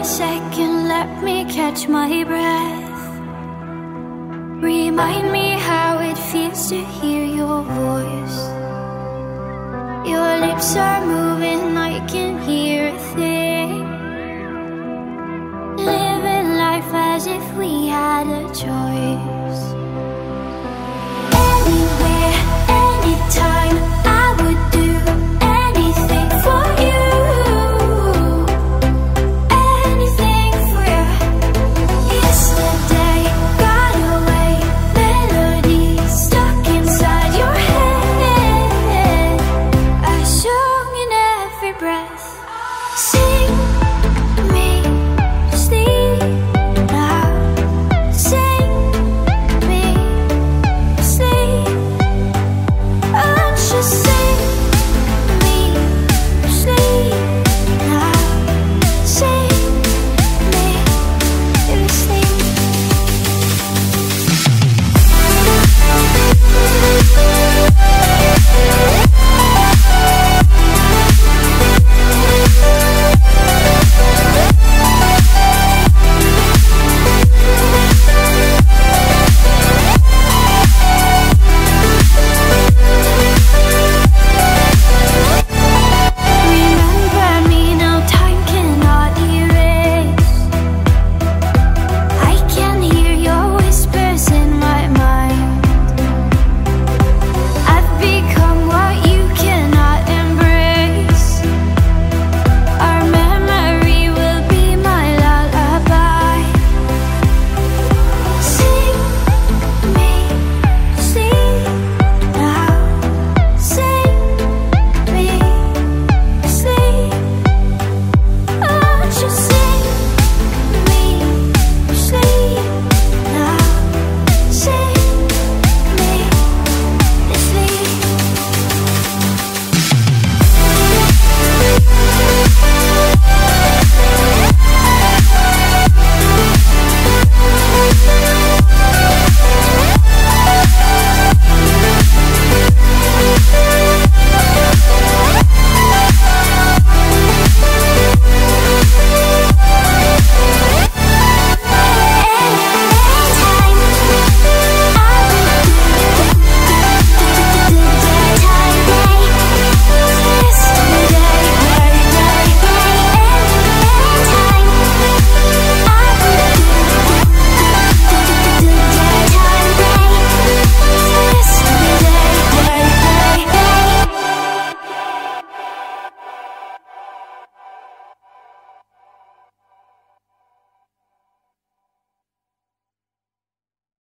a second, let me catch my breath. Remind me how it feels to hear your voice. Your lips are moving, I can hear a thing. Living life as if we had a choice.